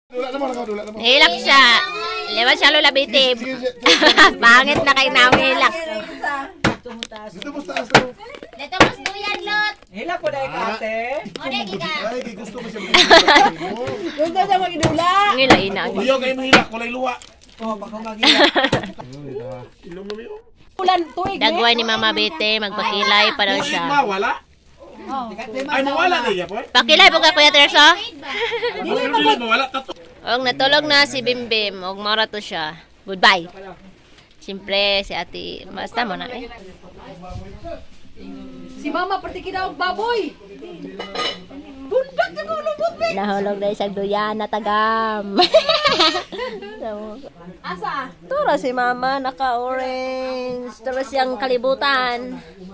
Hilak siya. Lewan siya Lola Biti. Pangit na kayo namin hilak. Dito mas taas daw. Dito mas duyan lot. Hilak ko dahil ka ate. Ode giga. Ay, gusto mo siya. Doon ka sa magidula. Ngila ina. Uyo kayo mahilak, kulay luwa. Oh, baka magila. Ilong mo yun. Ulan tuig. Dagway ni Mama Biti. Magpakilay pa daw siya. Mawala? Ay, mawala na iya po. Pakilay po ka Kuya Terso. Dili mawala. Og natulog na si Bimbim. Og mara to siya. Goodbye. Siyempre si ate. Basta mo na eh. Si Mama pati kinaog baboy. Bundak ka ko lubog ni. Nahulog na isang duyan na tagam. Asa? Turo si Mama naka-orange. Turo siyang kalibutan.